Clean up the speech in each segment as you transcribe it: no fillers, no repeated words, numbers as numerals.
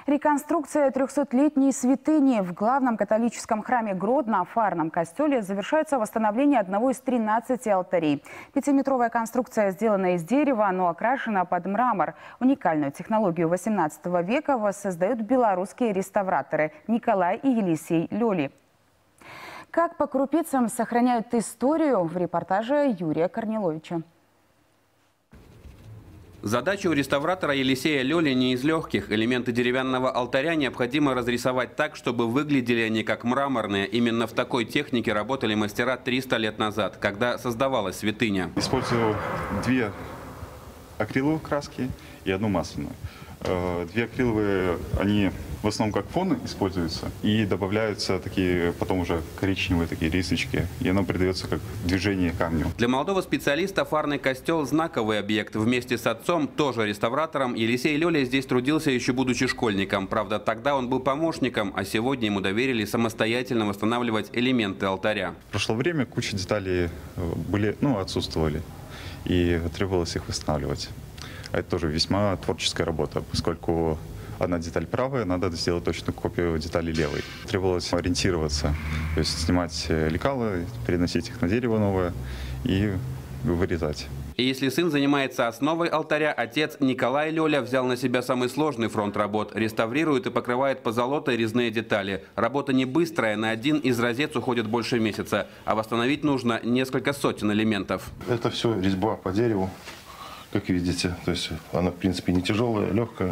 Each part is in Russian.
Реконструкция 300-летней святыни в главном католическом храме Гродно, Фарном костеле, завершается восстановление одного из 13 алтарей. Пятиметровая конструкция сделана из дерева, но окрашена под мрамор. Уникальную технологию 18 века воссоздают белорусские реставраторы Николай и Елисей Лёли. Как по крупицам сохраняют историю, в репортаже Юрия Корниловича. Задача у реставратора Елисея Лёли не из легких. Элементы деревянного алтаря необходимо разрисовать так, чтобы выглядели они как мраморные. Именно в такой технике работали мастера 300 лет назад, когда создавалась святыня. Использую 2 акриловые краски и 1 масляную. 2 акриловые, они в основном как фон используются, и добавляются такие потом уже коричневые такие рисочки, и оно придается как движение камню. Для молодого специалиста Фарный костел – знаковый объект. Вместе с отцом, тоже реставратором, Елисей Лёля здесь трудился еще будучи школьником. Правда, тогда он был помощником, а сегодня ему доверили самостоятельно восстанавливать элементы алтаря. Прошло время, куча деталей отсутствовали, и требовалось их восстанавливать. Это тоже весьма творческая работа, поскольку одна деталь правая, надо сделать точную копию детали левой. Требовалось ориентироваться, то есть снимать лекала, переносить их на дерево новое и вырезать. И если сын занимается основой алтаря, отец Николай Лёля взял на себя самый сложный фронт работ. Реставрирует и покрывает позолотой резные детали. Работа не быстрая, на один из розец уходит больше месяца, а восстановить нужно несколько сотен элементов. Это все резьба по дереву, как видите. То есть она, в принципе, не тяжелая, легкая.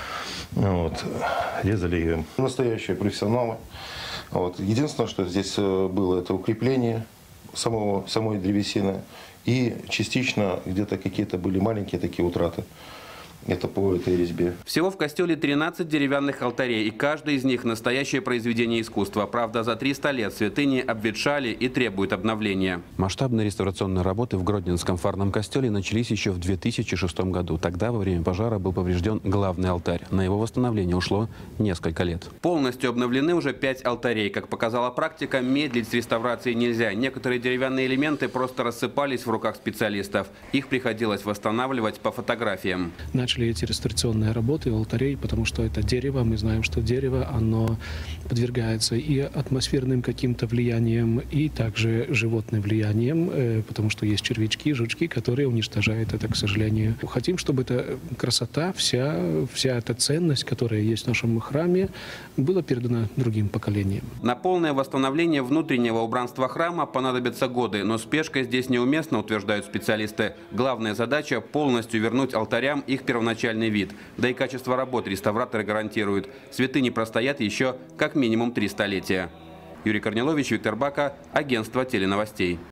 Резали ее настоящие профессионалы. Единственное, что здесь было, это укрепление самой древесины. И частично где-то какие-то были маленькие такие утраты. Это по этой резьбе. Всего в костеле 13 деревянных алтарей, и каждый из них настоящее произведение искусства. Правда, за 300 лет святыни обветшали и требуют обновления. Масштабные реставрационные работы в Гродненском Фарном костеле начались еще в 2006 году. Тогда во время пожара был поврежден главный алтарь. На его восстановление ушло несколько лет. Полностью обновлены уже 5 алтарей. Как показала практика, медлить с реставрацией нельзя. Некоторые деревянные элементы просто рассыпались в руках специалистов. Их приходилось восстанавливать по фотографиям. Начали эти реставрационные работы алтарей, потому что это дерево. Мы знаем, что дерево, оно подвергается и атмосферным каким-то влияниям, и также животным влияниям, потому что есть червячки, жучки, которые уничтожают это, к сожалению. Хотим, чтобы эта красота, вся эта ценность, которая есть в нашем храме, была передана другим поколениям. На полное восстановление внутреннего убранства храма понадобятся годы, но спешка здесь неуместна, утверждают специалисты. Главная задача – полностью вернуть алтарям их первоначальный вид. Да и качество работ реставраторы гарантируют. Святыни простоят еще как минимум 3 столетия. Юрий Корнилович, Виктор Бака, агентство теленовостей.